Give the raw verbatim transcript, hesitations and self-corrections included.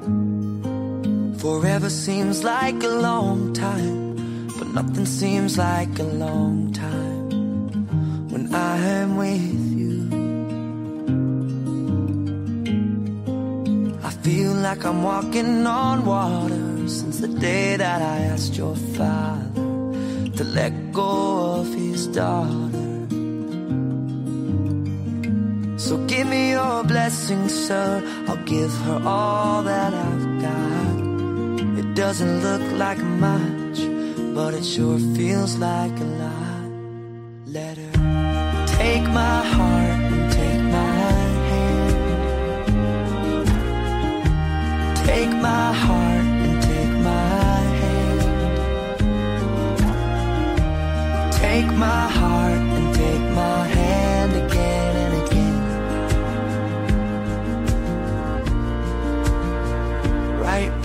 Forever seems like a long time, but nothing seems like a long time when I am with you. I feel like I'm walking on water since the day that I asked your father to let go of his daughter. So give me your blessing, sir, I'll give her all that I've got. It doesn't look like much, but it sure feels like a lot. Let her take my heart and take my hand. Take my heart and take my hand. Take my heart and take my hand again and again. Right